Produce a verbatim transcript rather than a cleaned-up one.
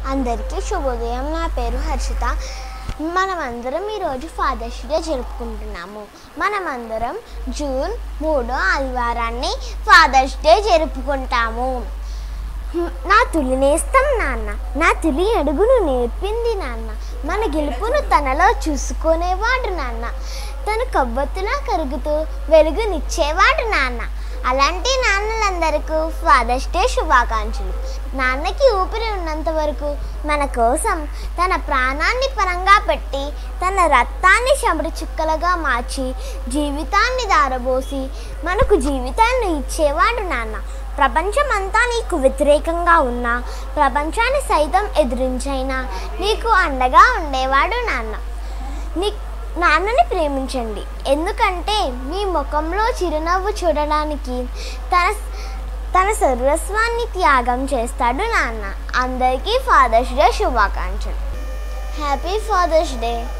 అందరికీ శుభోదయం. నా పేరు హర్షిత. మనమందరం ఈరోజు ఫాదర్స్ డే జరుపుకుంటున్నాము. మనమందరం జూన్ మూడో ఆదివారాన్ని ఫాదర్స్ డే జరుపుకుంటాము. నా తొలి నేస్తం నాన్న, నా తొలి అడుగును నేర్పింది నాన్న, మన గెలుపును తనలో చూసుకునేవాడు నాన్న, తను కొవ్వొత్తులా కరుగుతూ వెలుగునిచ్చేవాడు నాన్న. అలాంటి నాన్నలందరికీ ఫాదర్స్ డే శుభాకాంక్షలు. నాన్నకి ఊపిరి ఉన్నంత వరకు మన కోసం తన ప్రాణాన్ని పరంగా పెట్టి తన రక్తాన్ని చెమట చుక్కలుగా మార్చి జీవితాన్ని దారబోసి మనకు జీవితాన్ని ఇచ్చేవాడు నాన్న. ప్రపంచమంతా నీకు వ్యతిరేకంగా ఉన్నా, ప్రపంచాన్ని సైతం ఎదిరించైనా నీకు అండగా ఉండేవాడు నాన్న. నీ నాన్నని ప్రేమించండి, ఎందుకంటే మీ ముఖంలో చిరునవ్వు చూడడానికి తన తన సర్వస్వాన్ని త్యాగం చేస్తాడు నాన్న. అందరికీ ఫాదర్స్ డే శుభాకాంక్షలు. Happy father's day.